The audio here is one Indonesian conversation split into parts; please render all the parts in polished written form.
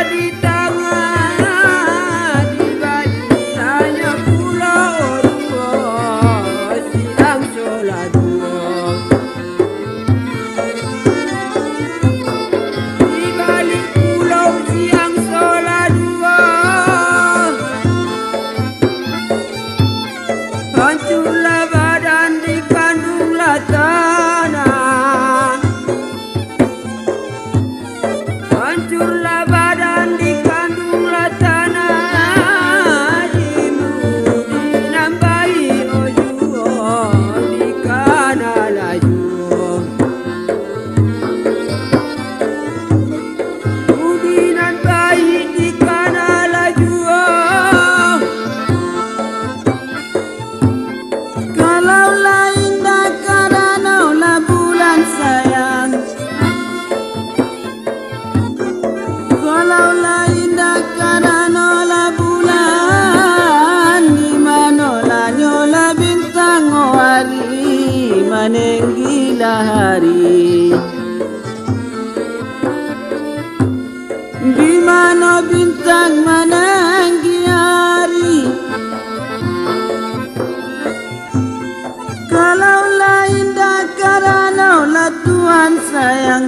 Menenggilah hari, di mana bintang menenggi hari. Kalaulah indah karenaulah Tuhan sayang,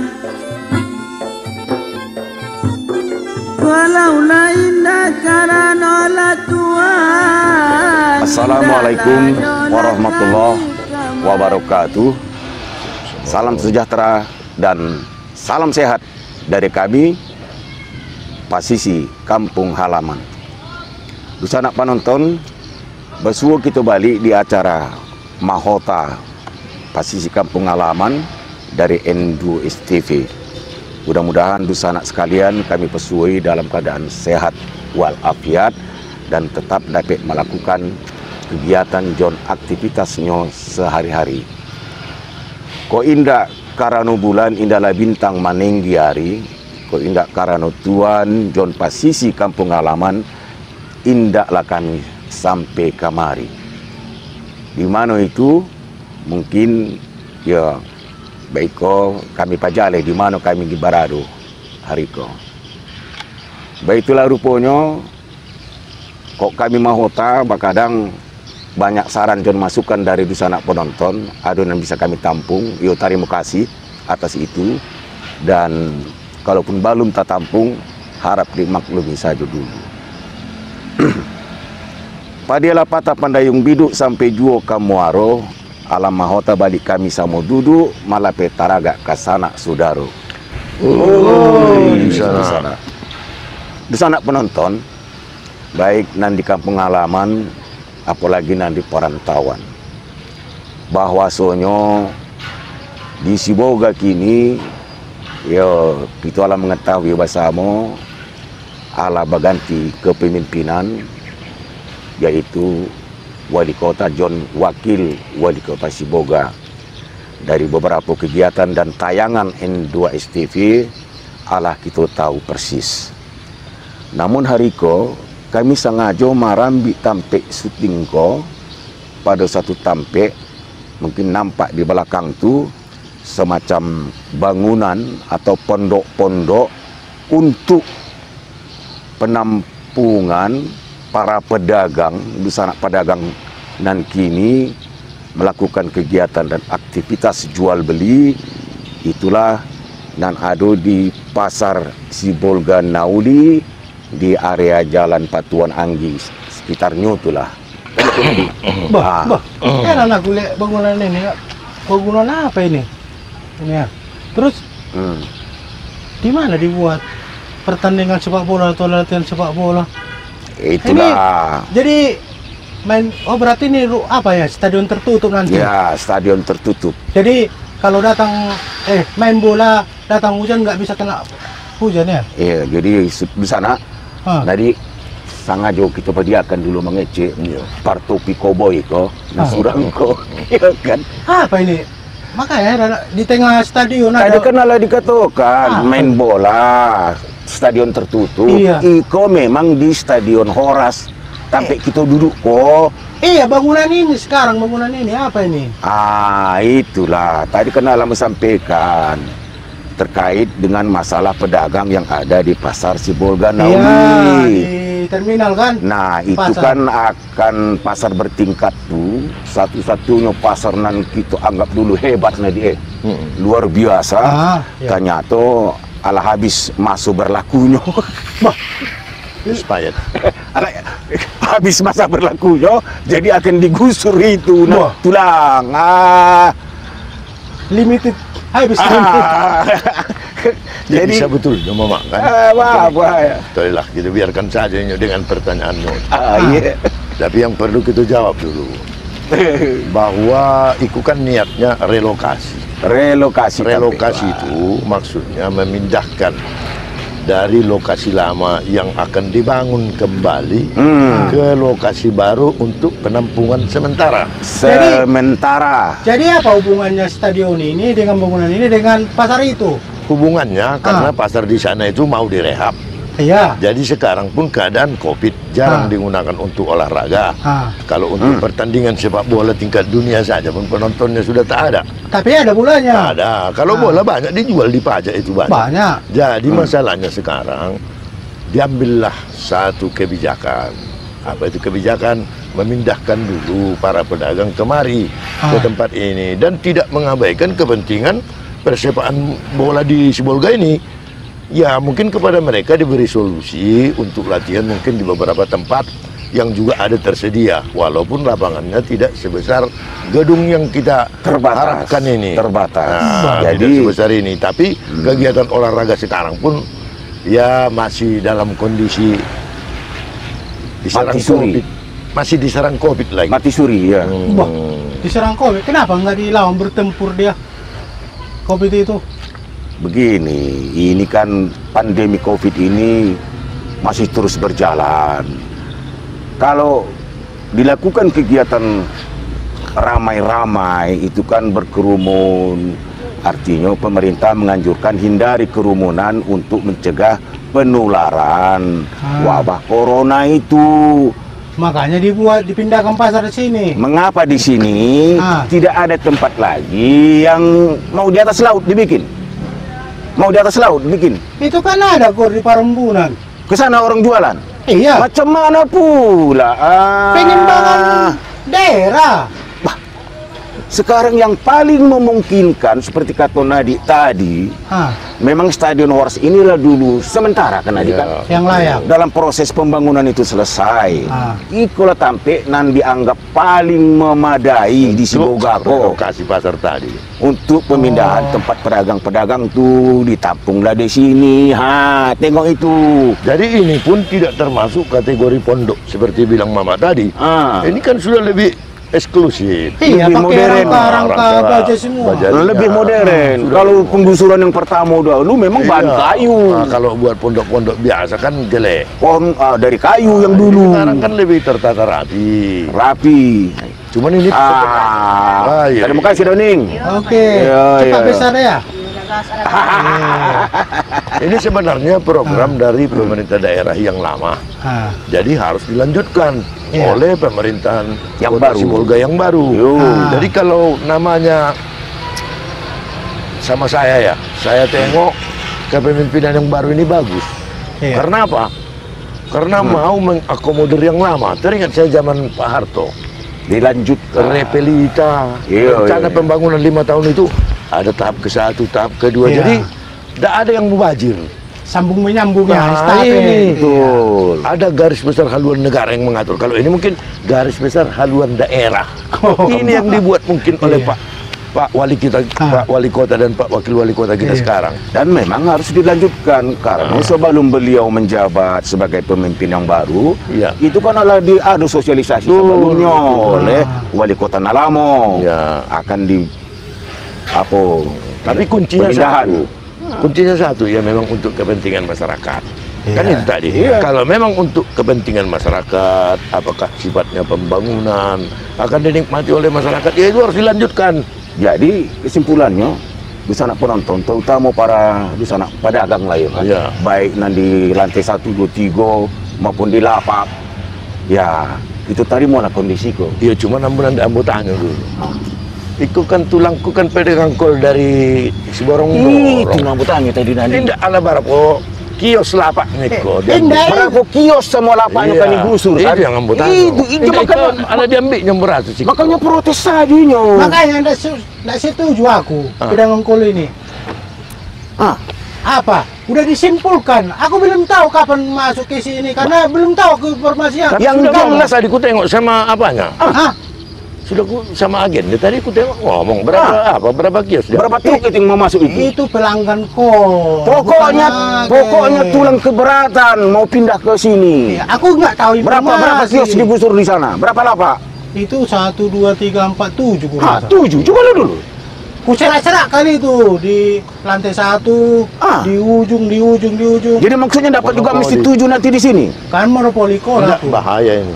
kalaulah indah karenaulah Tuhan. Assalamualaikum warahmatullahi wabarakatuh. Salam sejahtera dan salam sehat dari kami Pasisi Kampung Halaman. Dusanak penonton, bersua kita balik di acara Mahota Pasisi Kampung Halaman dari N2 STV. Mudah-mudahan dusanak sekalian kami pesuai dalam keadaan sehat walafiat dan tetap dapat melakukan kegiatan John aktivitasnya sehari-hari. Ko indak karano bulan indahlah bintang manenggi hari, ko indak karano Tuhan John Pasisi Kampung Halaman indaklah kami sampai kamari. Di mana itu mungkin ya baik ko kami pajale di mana kami di Barado hari ko. Baiklah rupanya kok kami mahota bakadang banyak saran dan masukan dari dusanak penonton, ada yang bisa kami tampung. Yo terima kasih atas itu, dan kalaupun belum tak tampung, harap dimaklumi saja dulu. Padialah patah pandayung biduk sampai juo kamuaro, alam mahota balik kami samo duduk, malah petaraga kasana sudaro. Dusanak penonton, baik nanti kampung halaman, apalagi nanti perantauan, bahwasanya di Siboga kini ya kita ala mengetahui bersama ala berganti kepemimpinan, yaitu wali kota John, wakil wali kota Siboga. Dari beberapa kegiatan dan tayangan N2 STV ala kita tahu persis. Namun hari ko kami sengaja marambi tampek syuting ko pada satu tampek, mungkin nampak di belakang tu semacam bangunan atau pondok-pondok untuk penampungan para pedagang, dusanak pedagang nan kini melakukan kegiatan dan aktivitas jual beli. Itulah nan ada di pasar Sibolga Nauli, di area Jalan Patuan Anggi, sekitarnya itulah. Enak aku lihat bangunan ini. Bangunan apa ini? Ini ya. Terus di mana dibuat pertandingan sepak bola atau latihan sepak bola? Itulah. Ini, jadi main. Oh berarti ini apa ya? Stadion tertutup nanti? Ya, stadion tertutup. Jadi kalau datang main bola datang hujan nggak bisa kena hujan ya? Iya, jadi di sana. Tadi sengaja kita pediakan dulu mengecek partopi koboi ko, nasurang ko, ya kan? Apa ini? Makanya di tengah stadion ada kenal dikatakan main bola stadion tertutup. Iya. Iko memang di Stadion Horas. Sampai kita duduk kok. Iya, bangunan ini sekarang bangunan ini apa ini? Itulah tadi kenal lama sampaikan. terkait dengan masalah pedagang yang ada di Pasar Sibolga Iya, Naumi. di terminal kan. Nah, itu Pasar. kan akan pasar bertingkat tuh, satu-satunya pasar nan kita anggap dulu hebat dia. Luar biasa. Iya. Ternyata ala habis masa berlakunya. Expired. Habis masa berlakunya, jadi akan digusur itu Wah. tulang. Limited, habis limited. Jadi Jadi bisa betul Mama kan? ya. Itulah kita biarkan saja ini dengan pertanyaanmu. Iya. Tapi yang perlu kita jawab dulu bahwa itu kan niatnya relokasi. Relokasi. Relokasi itu maksudnya memindahkan dari lokasi lama yang akan dibangun kembali ke lokasi baru untuk penampungan sementara. Sementara. Jadi apa hubungannya stadion ini dengan bangunan ini dengan pasar itu? Hubungannya karena pasar di sana itu mau direhab. Iya. Jadi sekarang pun keadaan COVID jarang digunakan untuk olahraga. Kalau untuk pertandingan sepak bola tingkat dunia saja pun penontonnya sudah tak ada. Tapi ada bulannya. Ada. Kalau bola banyak dijual di pajak itu banyak. Banyak. Jadi masalahnya sekarang diambillah satu kebijakan. Apa itu kebijakan? Memindahkan dulu para pedagang kemari ke tempat ini dan tidak mengabaikan kepentingan persepaan bola di Sibolga ini. Ya mungkin kepada mereka diberi solusi untuk latihan mungkin di beberapa tempat yang juga ada tersedia, walaupun lapangannya tidak sebesar gedung yang kita harapkan ini. Terbatas. Nah, Jadi tidak sebesar ini, tapi kegiatan olahraga sekarang pun ya masih dalam kondisi diserang Mati suri. COVID. Masih diserang COVID lagi. mati suri ya. Wah, diserang COVID. Kenapa nggak dilawan bertempur dia? COVID itu. Begini, ini kan pandemi COVID ini masih terus berjalan. Kalau dilakukan kegiatan ramai-ramai itu kan berkerumun. Artinya pemerintah menganjurkan hindari kerumunan untuk mencegah penularan wabah corona itu. Makanya dipindahkan pasar di sini. Mengapa di sini tidak ada tempat lagi yang mau di atas laut dibikin? Mau di atas laut bikin. Itu kan ada gor di Parembunan. Ke sana orang jualan. Iya. Macam mana pula? Pengen bangun daerah. Sekarang yang paling memungkinkan seperti kata Nadik tadi, memang Stadion Horse inilah dulu sementara kan Nadik kan? Yang layak. Dalam proses pembangunan itu selesai. Ikulah tampil nan dianggap paling memadai di Sibogako. Lokasi pasar tadi. Untuk pemindahan tempat pedagang-pedagang tuh ditampunglah di sini. Tengok itu. Jadi ini pun tidak termasuk kategori pondok seperti bilang Mama tadi. Ini kan sudah lebih eksklusif. Iya, lebih pakai modern. rangka baja semua. Lebih modern. Kalau penggusuran yang pertama dulu memang bahan kayu. Kalau buat pondok-pondok biasa kan jelek. Pohon dari kayu yang dulu. Sekarang kan lebih tertata rapi. Cuman ini iya. Terima kasih Doning. Oke. Cepat besar ya. Ini sebenarnya program dari pemerintah daerah yang lama. Jadi harus dilanjutkan oleh pemerintahan yang Kota baru. Sibolga yang baru. Jadi kalau namanya sama saya ya, saya tengok kepemimpinan yang baru ini bagus. Karena apa? Karena mau mengakomodir yang lama. Teringat saya zaman Pak Harto. Dilanjutkan. Repelita. Rencana pembangunan 5 tahun itu ada tahap ke-1, tahap ke-2. Jadi tidak ada yang mubazir. Sambung menyambung ya. Betul. Ada garis besar haluan negara yang mengatur. Kalau ini mungkin garis besar haluan daerah. Ini yang dibuat mungkin oleh Pak Wali kita, Pak Wali Kota dan Pak Wakil Wali Kota kita sekarang. Dan memang harus dilanjutkan karena sebelum beliau menjabat sebagai pemimpin yang baru, itu kan ada sosialisasi sebelumnya oleh Wali Kota Nalamo. Akan di tapi kuncinya satu ya memang untuk kepentingan masyarakat. Kan itu tadi. Kalau memang untuk kepentingan masyarakat, apakah sifatnya pembangunan akan dinikmati oleh masyarakat, ya itu harus dilanjutkan. Jadi kesimpulannya di sana penonton, terutama para di sana pedagang lah ya, baik nanti lantai 1, 2, 3 maupun di lapak. Ya itu tadi mana kondisi kok. Iya cuma ambulan tanya dulu. Iku kan tulangku kan pedagang kol dari si borong-borong. Itu ngambutannya tadi nanti. Tidak ala barapo kios lapak niko. Berapa kios semua lapaknya kan digusur kan? Itu yang ngambutan. Itu makanya ada diambil yang beratus. makanya protes saja nyo. Makanya nggak setuju aku pedagang kol ini. Apa? Udah disimpulkan. Aku belum tahu kapan masuk ke sini karena belum tahu ke informasinya. Yang jelas tadi ku tengok sama apanya. Sudah ku sama agen. Tadi ku tengok ngomong berapa kios dia. Berapa truk itu yang mau masuk itu? Itu pelanggan kol. Pokoknya tulang keberatan mau pindah ke sini. Ya, aku nggak tahu informasi. Berapa kios digusur di sana? Berapa lapak? Itu 1, 2, 3, 4, 7 kurasa. 7. Coba lu dulu. Ku cerak-cerak kali itu di lantai 1, di ujung. Jadi maksudnya dapat juga mesti 7 nanti di sini. Kan monopoli kol Enggak, aku. bahaya ini.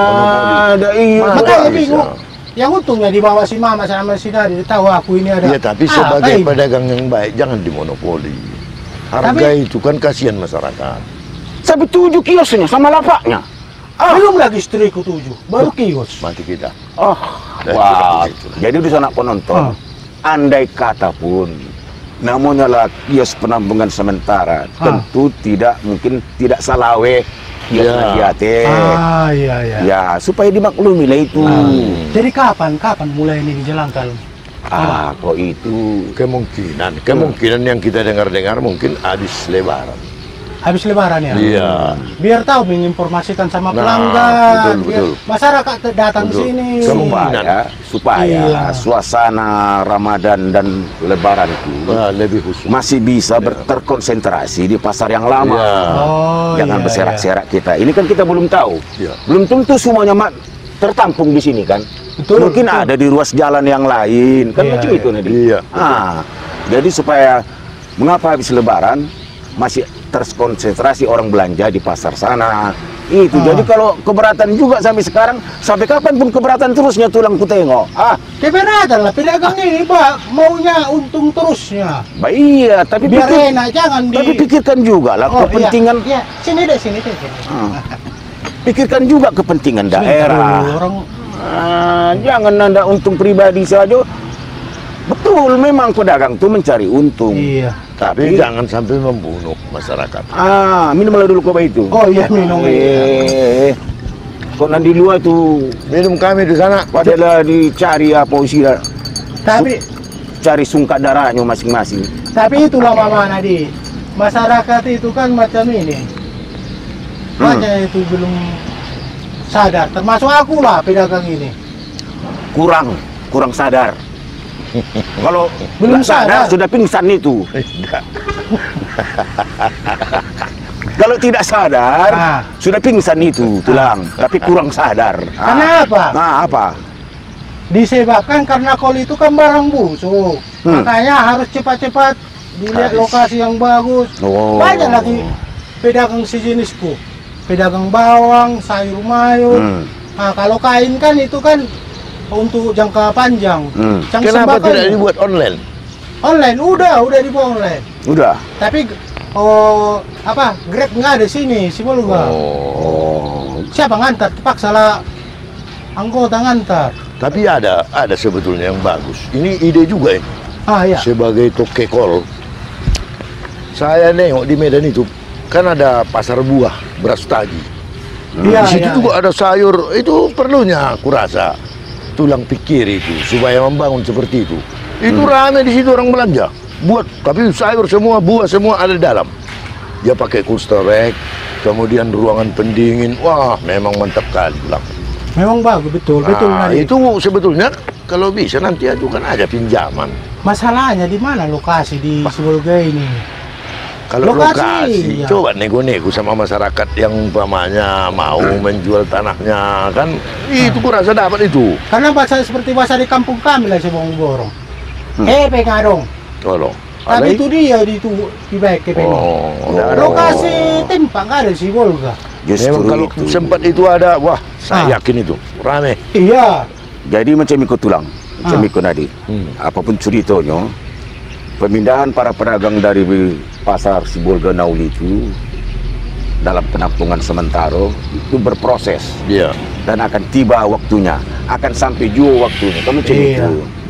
Makanya bisa. bingung. Yang untungnya dibawa si Mama sama si Nadi, tahu aku ini ada. Iya, tapi sebagai pedagang yang baik jangan dimonopoli. Harga itu kan kasihan masyarakat. Sampai 7 kiosnya sama lapaknya. Belum lagi istriku 7, baru kios. Mati kita. Wah. Jadi di sana penonton, andai kata pun namanya lah kios penampungan sementara, tentu tidak mungkin tidak salawe kios Nagiate. Iya. Ya, supaya dimaklumi lah itu. Jadi kapan mulai ini dijalankan? Kok itu Kemungkinan yang kita dengar-dengar mungkin habis Lebaran. Habis Lebaran ya? Iya. Biar tahu menginformasikan sama Nah, pelanggan, betul. masyarakat datang Betul. sini. supaya suasana Ramadan dan Lebaran itu Lebih khusus. masih bisa terkonsentrasi di pasar yang lama. Jangan berserak-serak kita. Ini kan kita belum tahu. Belum tentu semuanya tertampung di sini kan. Mungkin ada di ruas jalan yang lain kan macam itu nanti. Jadi supaya mengapa habis Lebaran masih terkonsentrasi orang belanja di pasar sana. Itu jadi kalau keberatan juga sampai sekarang, sampai kapanpun keberatan terusnya tulang ku tengok. Keberatan lah pedagang ini, Pak, maunya untung terusnya. Iya, tapi biar enak, jangan tapi pikirkan juga lah kepentingan. Iya. Sini deh. Pikirkan juga kepentingan daerah. Jangan Anda untung pribadi saja. Betul, memang pedagang itu mencari untung. Iya. Tapi jangan sampai membunuh masyarakat. Minum dulu kopi itu. Oh iya, minum. Kok nanti luar itu minum kami di sana. Padahal dicari apa usia. Tapi cari sungkat darahnya masing-masing. Tapi itulah Mama Nadi. Masyarakat itu kan macam ini. Macam itu belum sadar. Termasuk aku lah pedagang ini. Kurang sadar. Kalau belum sadar sudah pingsan itu. Kalau tidak sadar sudah pingsan itu tulang, tapi kurang sadar. Kenapa? Apa? Disebabkan karena kol itu kan barang busuk. Makanya harus cepat-cepat dilihat lokasi yang bagus. Banyak lagi pedagang sejenisku. Pedagang bawang, sayur mayur. Kalau kain kan itu kan untuk jangka panjang. Kenapa tidak dibuat online? Online udah dibuat online. Udah. Tapi Grab nggak ada sini, si Bolu nggak. Siapa ngantar? Terpaksa lah anggota ngantar. Tapi ada sebetulnya yang bagus. Ini ide juga ini. Iya. Sebagai toke kol, saya nengok di Medan itu kan ada pasar buah Brastagi. Di situ juga ada sayur. Itu perlunya aku rasa. Tulang pikir itu supaya membangun seperti itu. Itu ramai di situ orang belanja. Tapi sayur semua, buah semua ada di dalam. Dia pakai cold storage, kemudian ruangan pendingin. Wah, memang mantap kali tulang. Memang bagus, betul. Itu sebetulnya kalau bisa nanti ajukan aja pinjaman. Masalahnya di mana lokasi di Sibolga ini? Kalau lokasi coba nego-nego sama masyarakat yang umpamanya mau menjual tanahnya kan, itu kurasa dapat itu. Karena seperti bahasa di kampung kami lah Sebong Borong. Pengadong. Tolong. Tapi itu dia di baik ke lokasi tempat nggak ada Sibolga. Memang kalau sempat itu ada, wah saya yakin itu rame. Iya. Jadi macam ikut tulang, macam ikut Nadi. Apapun ceritanya, pemindahan para pedagang dari pasar Sibolga Nauli itu dalam penampungan sementara itu berproses. Iya. Dan akan tiba waktunya, akan sampai juga waktunya. Kamu macam itu.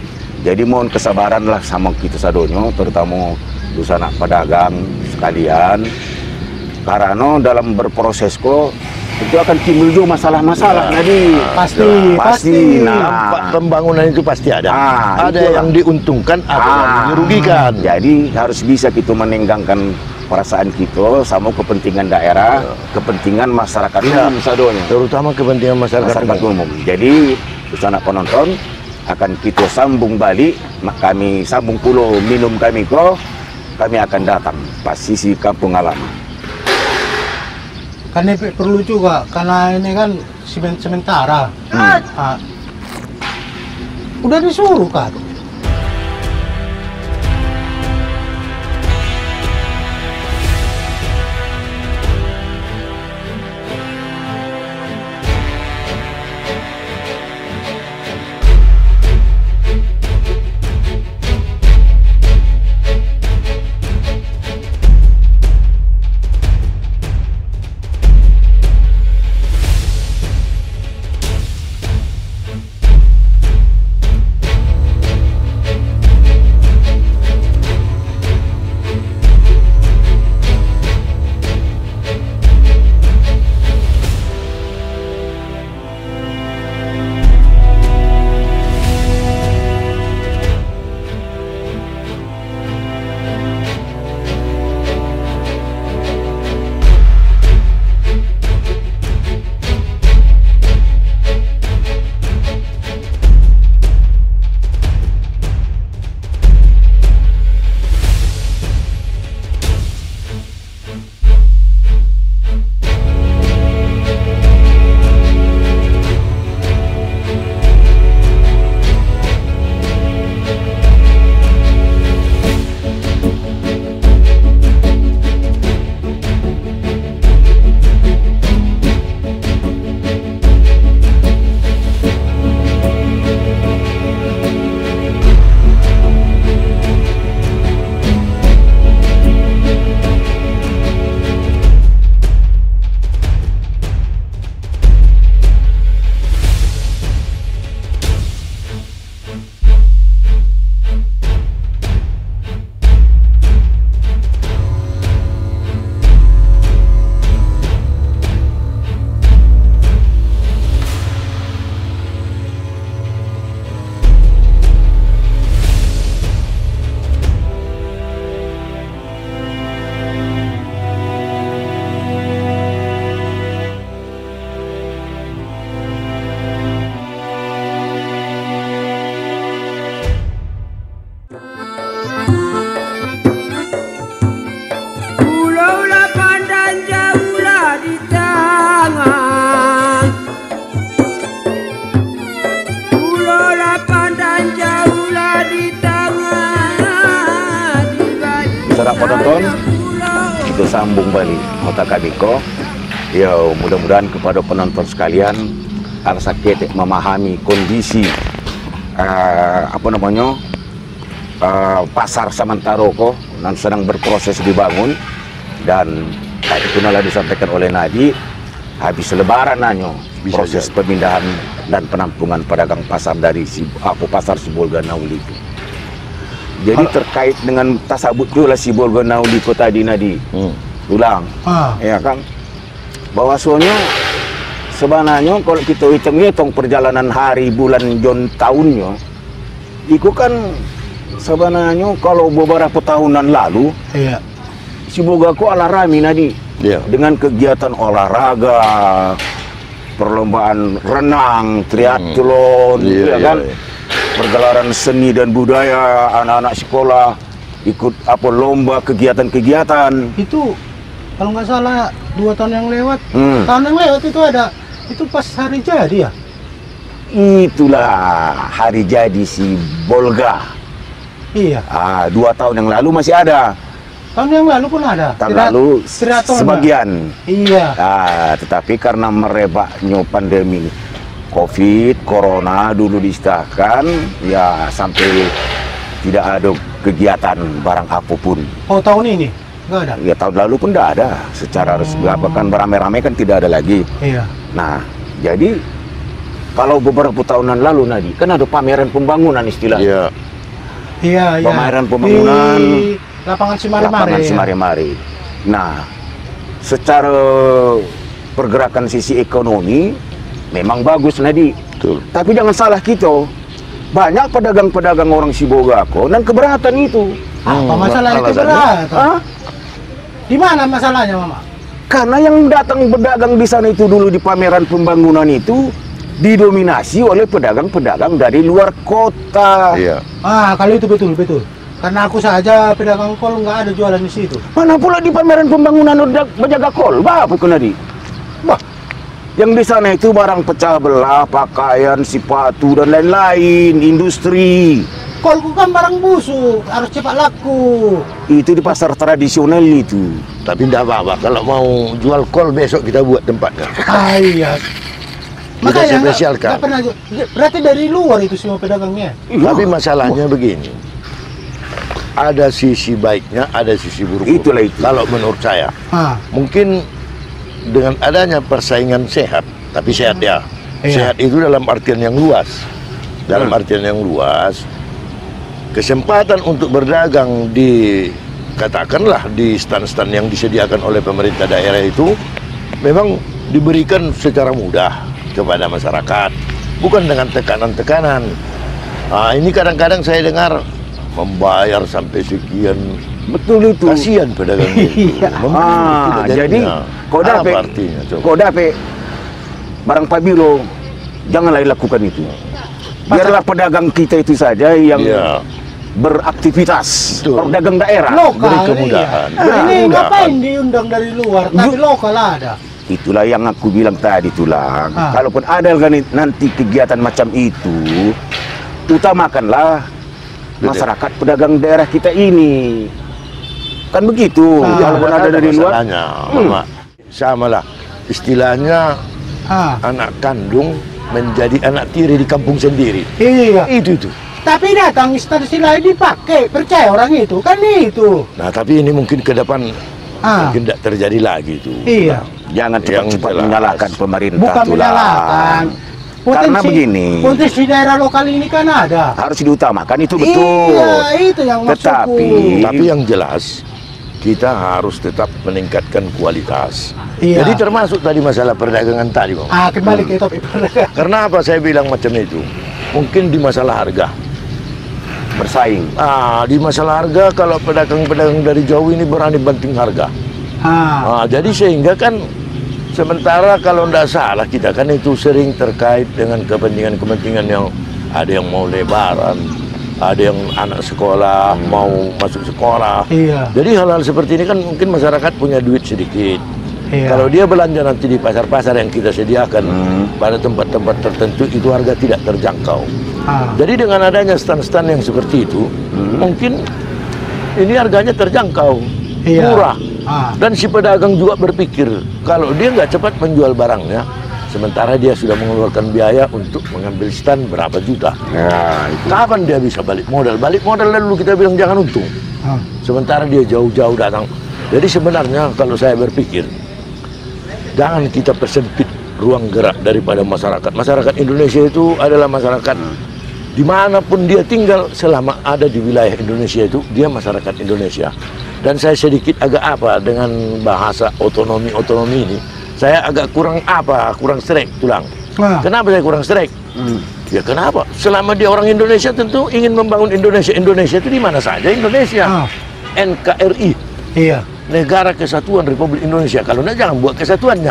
Jadi mohon kesabaranlah sama kita sadonyo, terutama anak pedagang sekalian. Karena dalam berproses kok itu akan timbul juga masalah-masalah. Jadi pasti. Nah, pembangunan itu pasti ada. Ada yang diuntungkan, ada yang dirugikan. Jadi harus bisa kita menenggangkan perasaan kita sama kepentingan daerah, kepentingan masyarakat umum sadonyo. Terutama kepentingan masyarakat umum. Jadi anak penonton akan kita sambung balik, kami sambung pulau minum kami kami akan datang pas sisi kampung halaman. Kan ini perlu juga, karena ini kan sementara. Udah disuruh kan? Penonton, itu sambung balik Kota Kabiko. Ya, mudah-mudahan kepada penonton sekalian rasa ketek memahami kondisi pasar Samantaroko yang sedang berproses dibangun, dan itu malah disampaikan oleh Nadi habis Lebaran proses pemindahan dan penampungan pedagang pasar dari pasar Sibolga Nauliko. Jadi terkait dengan tasabut pula Sibolga Nauliko tadi Nadi ulang, ya kan, bahwasanya sebenarnya kalau kita hitung perjalanan hari, bulan, jam, tahunnya, itu kan sebenarnya kalau beberapa tahunan lalu, Sibolga ku ala rami Nadi, dengan kegiatan olahraga, perlombaan renang, triathlon, kan, pergelaran seni dan budaya, anak-anak sekolah ikut lomba, kegiatan-kegiatan. Itu kalau nggak salah 2 tahun yang lewat, tahun yang lewat itu pas hari jadi ya? Itulah hari jadi Sibolga. Iya. 2 tahun yang lalu masih ada. Tahun yang lalu pun ada. Tahun lalu sebagian. Iya. Tetapi karena merebaknya pandemi COVID, Corona dulu disahkan, ya sampai tidak ada kegiatan barang apapun. Oh, tahun ini nggak ada? Ya tahun lalu pun tidak ada. Secara resmi kan beramai-ramai kan tidak ada lagi. Iya. Nah, jadi kalau beberapa tahunan lalu Nadi kan ada pameran pembangunan istilahnya. Iya, iya. Pembayaran pembangunan di lapangan Simari-Mari. Nah, secara pergerakan sisi ekonomi memang bagus Nadi. Betul. Tapi jangan salah kita. Banyak pedagang-pedagang orang Sibogako dan keberatan itu. Apa masalah itu berat? Di mana masalahnya, Mama? Karena yang datang berdagang di sana itu dulu di pameran pembangunan itu didominasi oleh pedagang-pedagang dari luar kota. Iya. Kalau itu betul. Karena aku saja pedagang kol nggak ada jualan di situ. Mana pula di pameran pembangunan udah berjaga kol? Apa itu Nadi? Bah, yang di sana itu barang pecah belah, pakaian, sepatu dan lain-lain, industri. Kolku kan barang busuk, harus cepat laku. Itu di pasar tradisional itu. Tapi tidak apa-apa, kalau mau jual kol besok kita buat tempatnya. Iya. Kita spesialkan. Nggak pernah, berarti dari luar itu semua pedagangnya. Tapi masalahnya begini, ada sisi baiknya, ada sisi buruknya. Itulah itu. Kalau menurut saya, mungkin dengan adanya persaingan sehat, tapi sehat ya. Sehat itu dalam artian yang luas. Dalam artian yang luas, kesempatan untuk berdagang di, katakanlah di stand-stand yang disediakan oleh pemerintah daerah itu memang diberikan secara mudah kepada masyarakat, bukan dengan tekanan-tekanan. Ini kadang-kadang saya dengar membayar sampai sekian. Betul itu. Kasihan pedagang itu. Jadi kau dapat barang pabilo, janganlah lakukan itu. Biarlah pedagang kita itu saja yang beraktivitas, pedagang daerah. Lokal, beri kemudahan. Ini ngapain diundang dari luar, tapi lokal ada. Itulah yang aku bilang tadi tulang. Kalaupun ada nanti kegiatan macam itu, utamakanlah masyarakat pedagang daerah kita ini. Kan begitu. Kalaupun ada dari luar, sama lah. Istilahnya anak kandung menjadi anak tiri di kampung sendiri. Iya. Itu. Tapi datang instansi lain dipakai, percaya orang itu kan itu. Nah, tapi ini mungkin ke depan mungkin tidak terjadi lagi itu. Iya. Jangan cepat-cepat menyalahkan pemerintah. Bukan menyalahkan. Karena begini, potensi daerah lokal ini kan ada. Harus diutamakan, itu betul. Iya, itu yang maksudku. Tapi yang jelas kita harus tetap meningkatkan kualitas. Iya. Jadi termasuk tadi masalah perdagangan tadi, Bang. Kembali ke topik perdagangan. Karena apa saya bilang macam itu? Mungkin di masalah harga bersaing. Di masalah harga kalau pedagang-pedagang dari jauh ini berani banting harga. Jadi sehingga kan sementara kalau tidak salah kita kan itu sering terkait dengan kepentingan-kepentingan yang ada yang mau lebaran, ada yang anak sekolah mau masuk sekolah. Iya. Jadi hal-hal seperti ini kan mungkin masyarakat punya duit sedikit. Iya. Kalau dia belanja nanti di pasar-pasar yang kita sediakan pada tempat-tempat tertentu itu harga tidak terjangkau. Jadi dengan adanya stand-stand yang seperti itu, mungkin ini harganya terjangkau, murah. Dan si pedagang juga berpikir kalau dia nggak cepat menjual barangnya, sementara dia sudah mengeluarkan biaya untuk mengambil stand berapa juta. Kapan dia bisa balik modal? Balik modal dulu kita bilang jangan untung. Sementara dia jauh-jauh datang. Jadi sebenarnya kalau saya berpikir, jangan kita persempit ruang gerak daripada masyarakat. Masyarakat Indonesia itu adalah masyarakat dimanapun dia tinggal selama ada di wilayah Indonesia itu, dia masyarakat Indonesia. Dan saya sedikit agak apa dengan bahasa otonomi ini, saya agak kurang strike tulang. Kenapa saya kurang strike? Ya kenapa? Selama dia orang Indonesia tentu ingin membangun Indonesia itu di mana saja Indonesia. NKRI. Iya. Negara Kesatuan Republik Indonesia. Kalau enggak jangan buat kesatuannya.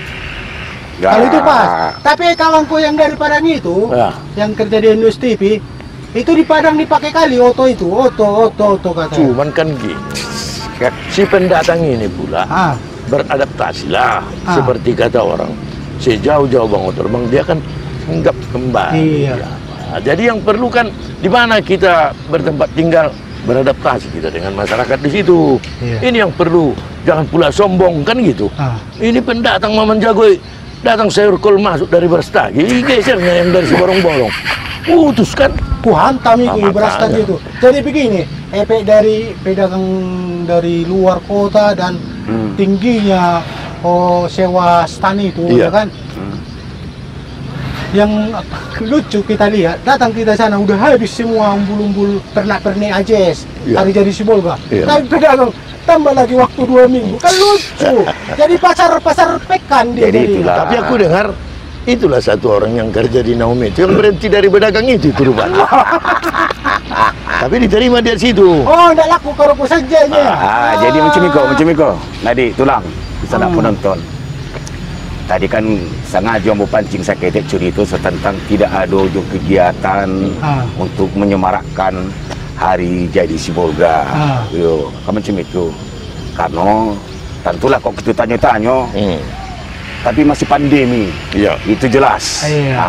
Kalau itu pas. Tapi kawanku yang dari Padang itu, yang kerja di Indus TV, itu di Padang dipakai kali oto itu, oto katanya. Cuman kan gini, si pendatang ini pula beradaptasilah, seperti kata orang, sejauh-jauh Bang terbang dia kan hinggap kembali. Iya. Jadi yang perlu kan di mana kita bertempat tinggal, beradaptasi kita dengan masyarakat di situ. Ini yang perlu, jangan pula sombong kan gitu. Ini pendatang Maman Jagoy datang sayur kol masuk dari Berstagi, gesernya yang dari Seborong-Borong. Putus kan? Hantam itu Berstagi itu. Jadi begini, efek dari pedagang dari luar kota dan tingginya sewa stan itu, ya kan? Yang lucu kita lihat, datang kita sana udah habis semua umbul-umbul pernak-pernik Ajes hari jadi Sibolga. Tapi pedagang tambah lagi waktu 2 minggu, kan lucu. Jadi pasar pekan dia. Jadi itulah. Tapi aku dengar itulah satu orang yang kerja di Naomi itu yang berhenti dari pedagang itu rupanya. Tapi diterima di situ. Oh, enggak laku kalau saja. Jadi macam Iko. Nadi tulang bisa nak penonton. Tadi kan sengaja mau pancing saya ketek cerita tentang tidak ada kegiatan untuk menyemarakkan hari jadi Sibolga. Yo, kamu macam itu. Karena tentulah kok kita tanya-tanya. Tapi masih pandemi. Iya, itu jelas.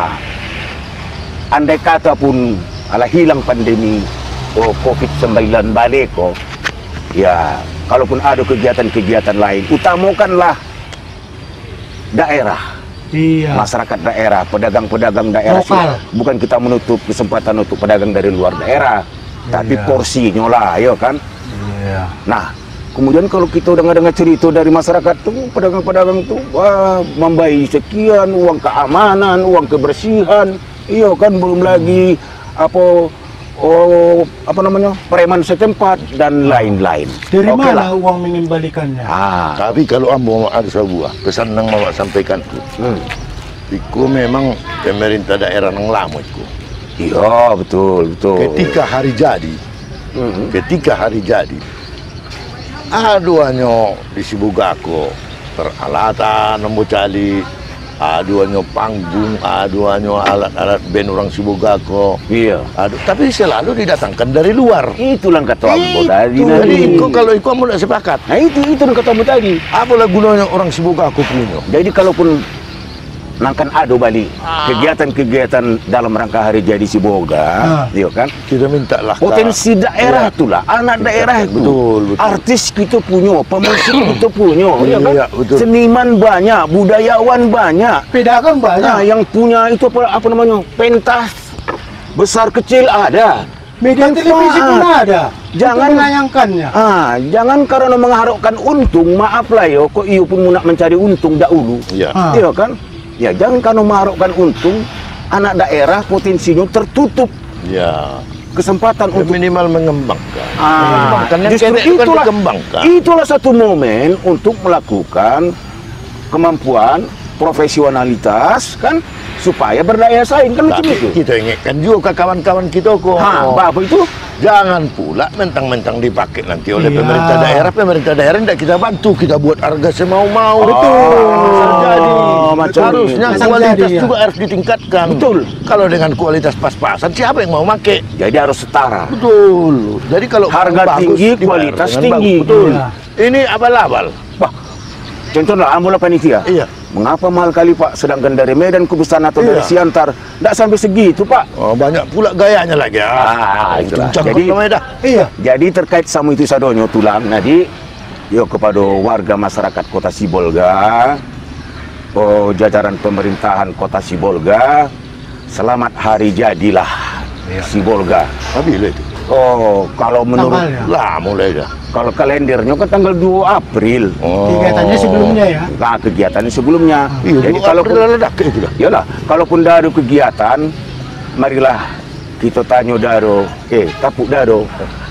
Andai kata pun ala hilang pandemi COVID-19 balik kok. Ya, kalaupun ada kegiatan-kegiatan lain, utamakanlah daerah, masyarakat daerah, pedagang-pedagang daerah. Bukan kita menutup kesempatan untuk pedagang dari luar daerah, tapi porsinya lah, ya kan. Nah, kemudian kalau kita dengar cerita dari masyarakat tuh, pedagang-pedagang tuh membayar sekian, uang keamanan, uang kebersihan, iya kan, belum lagi preman setempat dan lain-lain. Dari mana uang mengembalikannya? Tapi kalau ambo ada sebuah pesan yang mau sampaikan iku memang pemerintah daerah yang lama iku. Iya, betul. Ketika hari jadi aduannya di Sibugako peralatan membocali, aduannya panggung, aduannya alat-alat band orang Sibugako. Iya. Tapi selalu didatangkan dari luar. Itulah kata Ambo tadi. Jadi kalau iku Ambo tidak sepakat. Nah itu kata Ambo tadi. Apalah gunanya orang Sibugako punya. Jadi kalaupun nangkan ado balik kegiatan-kegiatan dalam rangka hari jadi Sibolga, iya kan? Kita minta lah potensi daerah itulah, anak daerah itu. Betul. Artis kita punya, pemusik kita punya, iya kan? Betul. Seniman banyak, budayawan banyak, pedagang banyak. Nah, yang punya itu apa namanya? Pentas besar kecil ada. Media televisi pun ada. Jangan menayangkannya. Jangan karena mengharapkan untung, maaf lah yo, kok iyo pun nak mencari untung dahulu. Iya kan? Ya, jangan karena mengharapkan untung, anak daerah potensinya tertutup. Ya. Kesempatan untuk minimal mengembangkan. Justru itulah satu momen untuk melakukan kemampuan profesionalitas kan supaya berdaya saing kan macam itu. Kita ingatkan juga ke kawan-kawan kita kok. Apa itu? Jangan pula mentang-mentang dipakai nanti oleh pemerintah daerah. Pemerintah daerah tidak kita bantu, kita buat harga semau-mau. Harusnya kualitas juga harus ditingkatkan. Betul. Kalau dengan kualitas pas-pasan, siapa yang mau pakai? Jadi harus setara. Betul. Jadi kalau harga tinggi, kualitas tinggi. Betul. Ini abal-abal. Contohnya ambola panitia. Iya. Mengapa mahal kali Pak? Sedangkan dari Medan ke Busan atau dari Siantar tidak sampai segitu Pak. Banyak pula gayanya lagi. Jadi terkait sama itu sadonyo tulang. Jadi kepada warga masyarakat Kota Sibolga, jajaran pemerintahan Kota Sibolga, selamat hari jadilah Sibolga. Bila itu? Kalau menurut mulai dah. Kalau kalendernya kan tanggal 2 April. Kegiatannya sebelumnya ya? Nah, kegiatannya sebelumnya. Jadi kalaupun dah ada kegiatan, marilah kita tanya daro. Tapuk daro.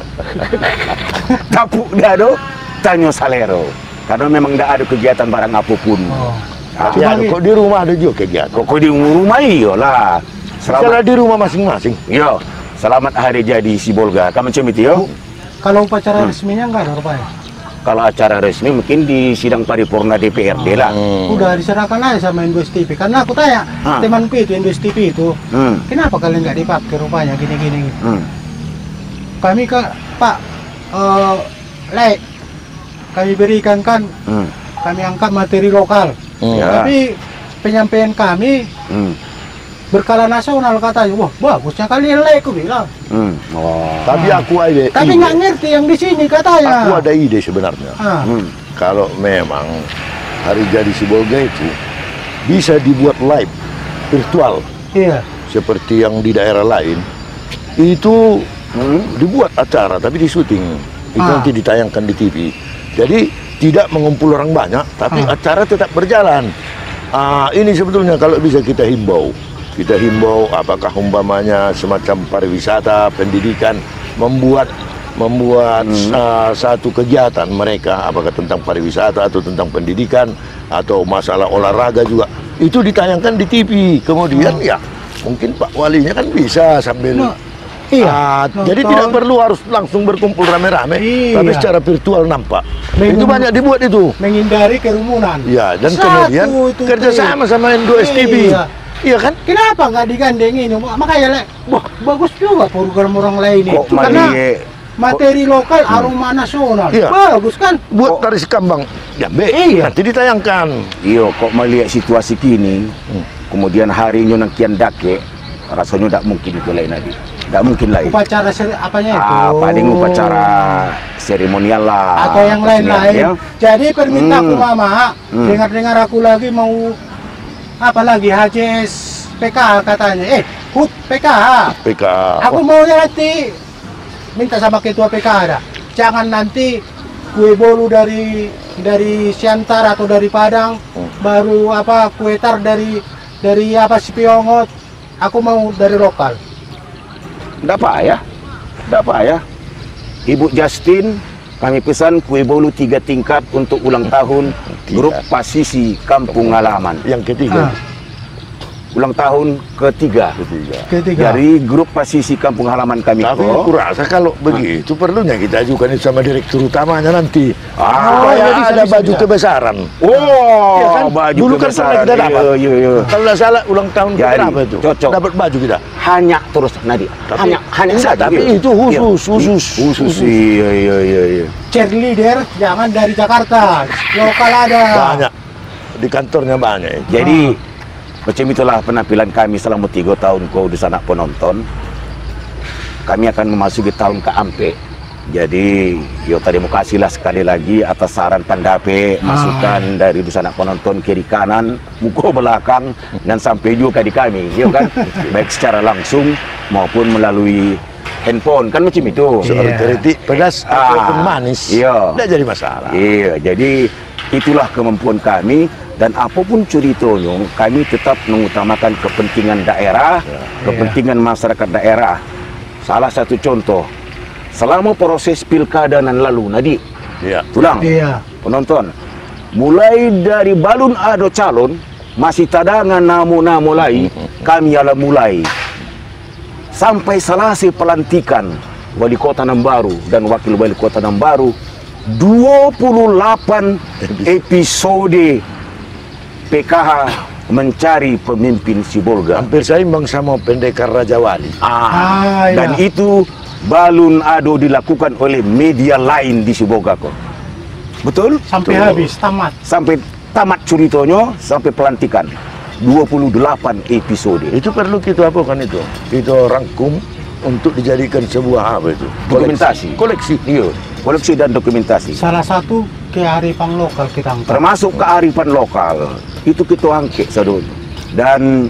Tapuk daro, tanya salero. Karena memang dah ada kegiatan barang apapun. Kok di rumah ada juga kegiatan? Kok di rumah iyalah. Selamat di rumah masing-masing. Iya. Selamat hari jadi Sibolga. Kamu macam itu ya? Kalau upacara resminya enggak ada rupanya? Kalau acara resmi mungkin di sidang paripurna DPRD lah. Udah diserahkan aja sama Indus TV. Karena aku tanya temanku itu Indus TV itu, kenapa kalian nggak dipakai rupanya gini-gini? Kami Pak kami berikan kan, kami angkat materi lokal. Tapi penyampaian kami berkala nasional katanya. Wah, bagusnya kali aku bilang. Tapi aku ada tapi nggak ngerti yang di sini katanya. Aku ada ide sebenarnya. Kalau memang hari jadi Sibolga itu bisa dibuat live virtual. Iya. Seperti yang di daerah lain. Itu dibuat acara tapi di syuting. Itu nanti ditayangkan di TV. Jadi tidak mengumpul orang banyak, tapi acara tetap berjalan. Ini sebetulnya kalau bisa kita himbau kita himbau apakah umpamanya semacam pariwisata, pendidikan, membuat satu kegiatan mereka, apakah tentang pariwisata atau tentang pendidikan atau masalah olahraga juga, itu ditayangkan di TV. Kemudian ya mungkin Pak Walinya kan bisa sambil jadi tidak perlu harus langsung berkumpul rame-rame, tapi secara virtual nampak. Itu banyak dibuat itu. Menghindari kerumunan. Ya, dan kemudian kerjasama sama Indo-STV. Iya kan? Kenapa nggak digandeng ini? Makanya bagus juga program orang lain itu. Karena materi lokal, aroma nasional. Bagus kan? Buat tari sekambang Jambe. Nanti ditayangkan. Iya, kok melihat situasi kini, kemudian harinya nang kian dake, rasanya tidak mungkin itu lain lagi. Tidak mungkin lain. Upacara apanya itu? Paling upacara seremonial lah. Atau yang lain-lain. Ya. Jadi permintaku mama, dengar-dengar aku lagi mau apa lagi HJS PKH katanya. HUT PKH. Aku maunya nanti minta sama ketua PKH dah. Jangan nanti kue bolu dari Siantar atau dari Padang, baru apa kue tar dari apa Spiongot. Aku mau dari lokal. Tidak payah, tidak payah. Ibu Justin, kami pesan kue bolu 3 tingkat untuk ulang tahun grup Pasisi Kampung Halaman. Yang ketiga. Ulang tahun ketiga. Dari grup Pasisi Kampung Halaman kami. Tapi aku rasa kalau begitu perlunya kita ajukan itu sama direktur utamanya nanti. Ada baju kebesaran. Ya kan? Baju dulu kebesaran. Kan kita dapat. Kalau tidak salah ulang tahun berapa itu? Cocok. Dapat baju kita. Hanya terus Nadi. Hanya saja. Tapi itu khusus. Iya. Cheerleader jangan dari Jakarta. Lokal ada. Banyak. Di kantornya banyak. Jadi macam itulah penampilan kami selama 3 tahun kau di sana penonton. Kami akan memasuki tahun ke-4. Jadi, terima kasihlah sekali lagi atas saran pendapat, masukan dari busana penonton kiri kanan, muka belakang, dan sampai juga di kami, kan? Baik secara langsung maupun melalui handphone, kan macam itu. Soal kritik pedas ataupun manis, tidak jadi masalah. Jadi itulah kemampuan kami. Dan apapun ceritanya, kami tetap mengutamakan kepentingan daerah, kepentingan masyarakat daerah. Salah satu contoh, selama proses pilkada nan lalu, Nadi, tulang, penonton, mulai dari balun ado calon, masih tadangan namu-namu lain, kami ala mulai. Sampai selesai pelantikan Wali Kota Nambaru dan Wakil Wali Kota Nambaru, 28 episode PKH mencari pemimpin Sibolga. Hampir seimbang sama Pendekar Raja Wali. Dan itu balun ado dilakukan oleh media lain di Sibolga kok. Betul? Sampai habis, tamat. Sampai tamat ceritanya, sampai pelantikan. 28 episode. Itu perlu kita apakan itu? Kita rangkum untuk dijadikan sebuah apa itu? Dokumentasi. Koleksi. Iya. Koleksi dan dokumentasi. Salah satu kearifan lokal kita angkat. Termasuk kearifan lokal. Itu kita angkat sadun. Dan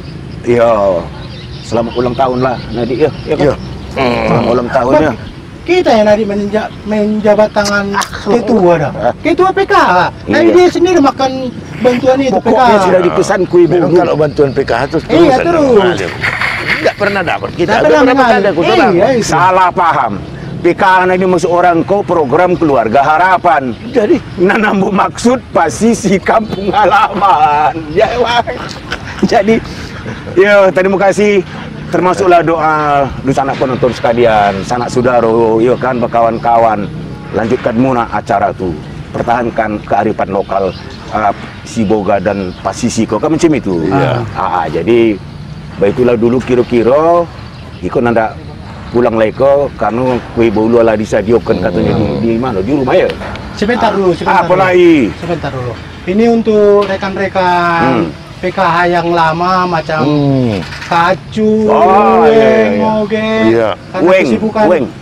selamat ulang tahun lah Nadi kan? Selamat ulang tahun ya. Kita yang Nadi menjabat tangan ketua dah. Ketua PKH. Tapi dia sendiri makan bantuan itu PKH. Pokoknya sudah dipesan kue bolu. Kalau bantuan PKH terus tidak pernah dapat. Kita salah paham. PKH ini masuk orang program keluarga harapan. Jadi nanambu maksud Pasisi Kampung Halaman. Jadi terima kasih. Termasuklah doa di sanak penonton sekalian, sanak saudara, kan berkawan-kawan. Lanjutkan muna acara itu. Pertahankan kearifan lokal Sibolga dan Pasisi kok kan macam itu. Jadi baitulah dulu kira-kira ikut nanda pulang lagi karena kue bolu ala disediakan katanya di mana, di rumah ya. Sebentar dulu. Sebentar dulu. Ini untuk rekan-rekan PKH yang lama macam Kacu, Oge, Ueng,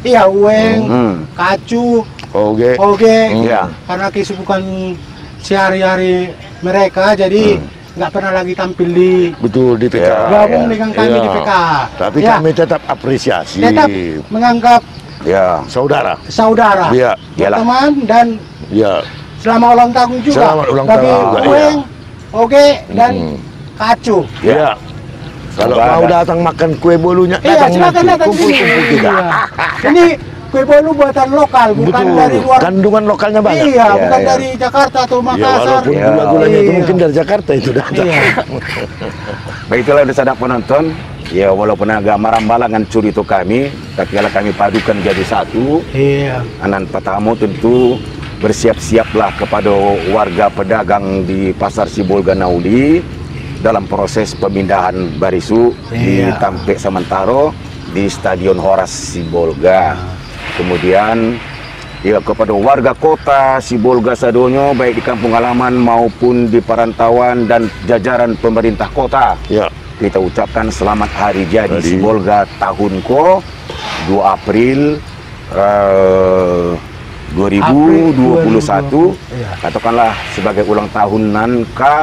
Kacu, Oge, karena kesibukan sehari-hari mereka jadi nggak pernah lagi tampil di PKH. Gabung dengan kami di PKH. Tapi kami tetap apresiasi. Tetap menganggap saudara, teman dan selama ulang tahun juga bagi Ueng, Oge dan Kacu. Kalau Semoga mau ada- datang makan kue bolunya, Iya, datang silakan nanti. datang Kumpul-kumpul sini. kita. Iya. Ini kue bolu buatan lokal, bukan Betul. dari luar. Kandungan lokalnya banyak. Iya, Iya, bukan iya. dari Jakarta atau Ya, Makassar. walaupun Iya. gula-gulanya itu Iya. mungkin dari Jakarta itu datang. Iya. Baiklah udah sadar penonton. Ya walaupun agak marambalangan curi itu kami, tapi kalau kami padukan jadi satu, Iya. anan patamu tentu bersiap-siaplah kepada warga pedagang di Pasar Sibolga Nauli dalam proses pemindahan barisu di Iya. Tampek sementara di Stadion Horas Sibolga. Kemudian ya kepada warga kota Sibolga sadonyo baik di kampung halaman maupun di perantauan dan jajaran pemerintah kota. Ya. Kita ucapkan selamat hari jadi Hari. Sibolga tahun ko 2 April 2021. Iya. Katakanlah sebagai ulang tahunan ke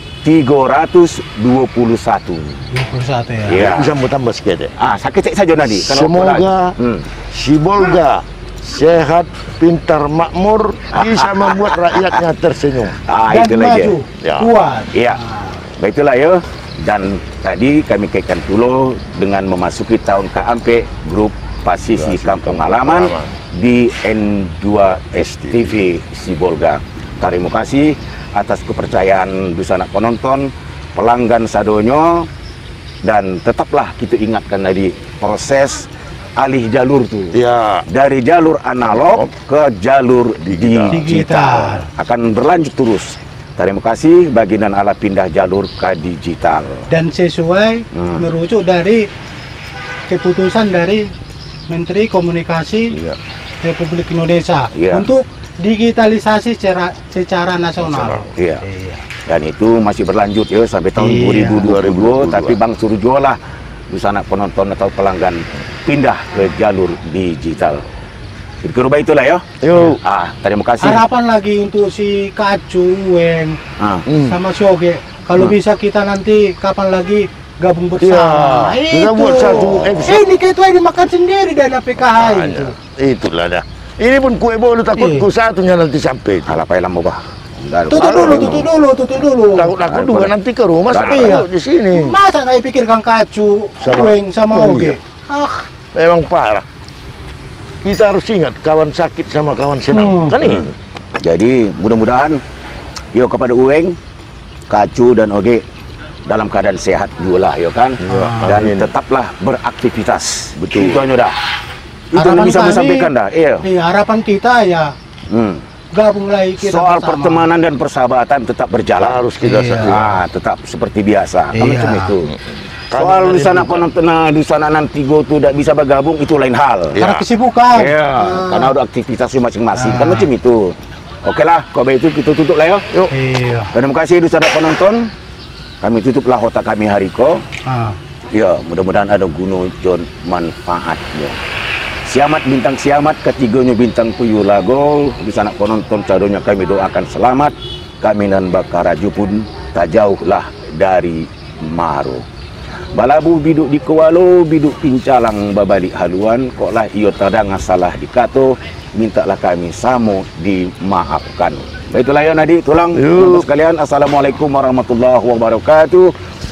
321. 21 ya. Iya. Bisa mau tambah sedikit ya. Sakit saja Nadi. Semoga Sibolga sehat, pintar, makmur, bisa membuat rakyatnya tersenyum. Dan itulah dia. maju, Ya. kuat. Iya. Baiklah ya. Dan tadi kami kaitkan dulu dengan memasuki tahun keempat grup Pasisi Kampung Halaman di N2 STV Sibolga. Terima kasih atas kepercayaan sanak penonton, pelanggan sadonyo, dan tetaplah kita ingatkan tadi proses alih jalur tuh. Ya. Dari jalur analog ke jalur digital. Akan berlanjut terus. Terima kasih bagindan ala pindah jalur ke digital. Dan sesuai merujuk dari keputusan dari Menteri Komunikasi Iya. Republik Indonesia Iya. untuk digitalisasi secara nasional. Iya. Dan itu masih berlanjut ya sampai tahun Iya. 2022. Tapi Bang Surjo lah busana penonton atau pelanggan pindah ke jalur digital. Berubah itulah ya. Yuk. Terima kasih. Harapan lagi untuk si Kacu, Weng, sama si Oge. Kalau bisa kita nanti kapan lagi gabung bersama. Iya, kita buat satu episode. Ini kayak itu aja dimakan sendiri dana PKH itu. Itulah dah. Ini pun kue bolu takutku satunya nanti sampai. Alah apa yang mau bah? Tutup dulu. Takut juga nanti ke rumah Iya. saya di sini. Masa nggak pikirkan Kacu, Weng sama Oge? Memang parah. Kita harus ingat kawan sakit sama kawan senang. Kan ini. Jadi mudah-mudahan yo kepada Ueng, Kacu dan Oge dalam keadaan sehat juga lah yo kan. Dan amin. tetaplah beraktivitas. Betul. Itu aja dah. Itu Harapan yang bisa kami- disampaikan dah. Iya. Iya, harapan kita ya gabung lagi kita Soal bersama. pertemanan dan persahabatan tetap berjalan. Harus kita Iya. Tetap seperti biasa. Kan Iya. macam itu. Kami Soal dari di sana bukan. penonton di sana nanti go tuh tidak bisa bergabung itu lain hal. Karena kesibukan. Iya, karena ada aktivitasnya masing-masing kan macam itu. Oke lah, kalau begitu kita tutup lah ya. Yuk. Iya. Terima kasih saudara penonton. Kami tutuplah otak kami hari ko. Ya, mudah-mudahan ada guna jon manfaatnya. Siamat bintang siamat, ketiganya bintang puyuh lago. Di sana penonton cadonya kami doakan selamat. Kami dan Bakaraju pun tak jauhlah dari Maro. Balabu biduk di kewalo, biduk pincalang babalik haluan. Koklah iyo tadang salah dikato, mintalah kami samo dimaafkan. Baiklah ya Nadi, tulang teman sekalian. Assalamualaikum warahmatullahi wabarakatuh.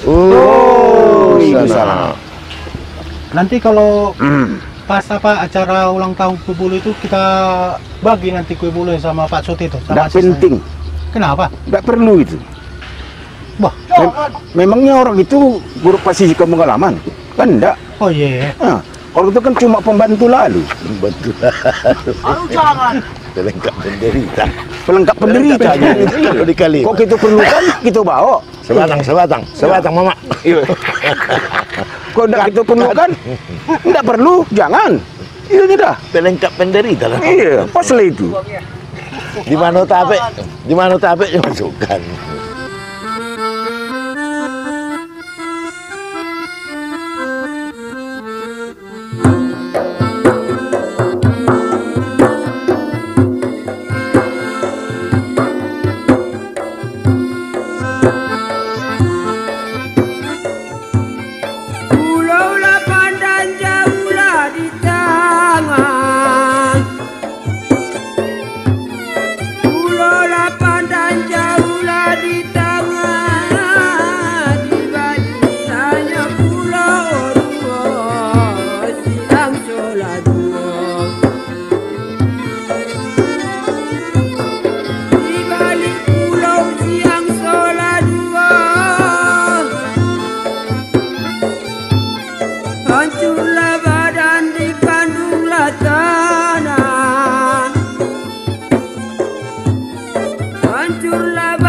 Sana. Nanti kalau pas acara ulang tahun kue bolu itu kita bagi nanti kue bolu sama Pak Soti itu. Tidak penting, Kenapa? tidak perlu itu. Wah. Memangnya orang itu guru pasisi kampung halaman? Kan enggak. Oh iya. Orang itu kan cuma pembantu lalu. Betul. Jangan. Pelengkap penderita. Pelengkap penderita. Kalau dikali. Kok kita perlukan, kita bawa. Sebatang, mama. Iya. Kok enggak kita perlukan? Enggak perlu, jangan. Itu tidak. Pelengkap penderita lah. Iya, pasal itu. Di mana tape yang masukkan. Pulau Lapan dan jauhlah di tangan. Pulau Lapan dan jauhlah di ulah